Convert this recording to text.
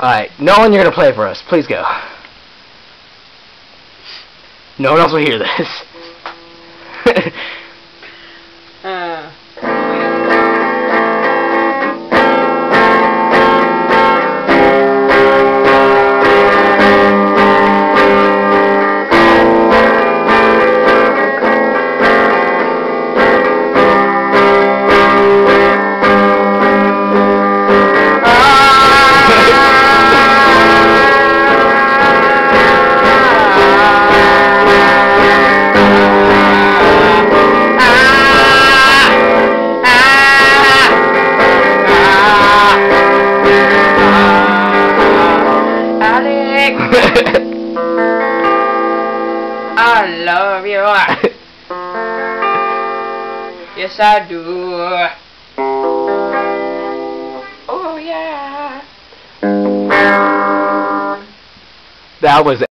Alright, Nolan, you're gonna play for us. Please go. No one else will hear this. I love you. Yes, I do. Oh, yeah. That was